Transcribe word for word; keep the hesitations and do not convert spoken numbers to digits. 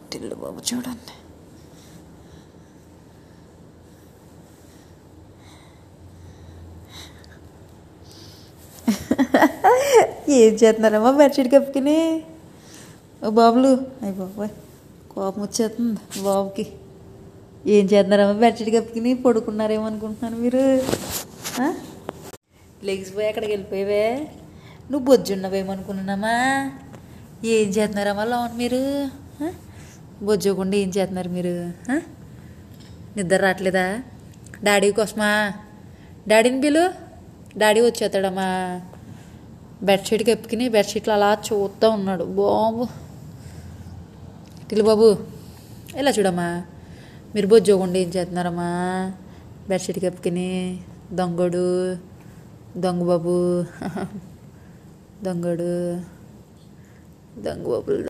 టిల్లు బాబు చూడండి. ఏం చేస్తున్నారమ్మా బెడ్షీట్ కప్పుకుని? ఓ బాబులు, అయ్యి బాబాయ్ కోపం వచ్చేస్తుంది బాబుకి. ఏం చేస్తున్నారమ్మా బెడ్షీట్ కప్పుకుని? పడుకున్నారేమో అనుకుంటున్నాను మీరు. లెగిసిపోయి అక్కడికి వెళ్ళిపోయావే. నువ్వు బొజ్జున్నవేమనుకున్నానమ్మా. ఏం చేస్తున్నారమ్మా లోన్ మీరు? బొజ్జోకుండా ఏం చేస్తున్నారు మీరు? నిద్ర రావట్లేదా? డాడీ కోసమా? డాడీని పిలు, డాడీ వచ్చేస్తాడమ్మా. బెడ్షీట్ కప్పుకుని బెడ్షీట్లు అలా చూస్తూ ఉన్నాడు బాబు. టిల్లు బాబు ఇలా చూడమ్మా. మీరు బొజ్జోకుండా ఏం చేస్తున్నారమ్మా బెడ్షీట్ కప్పుకుని? దొంగడు దొంగ బాబు, దొంగడు దొంగ బాబులు.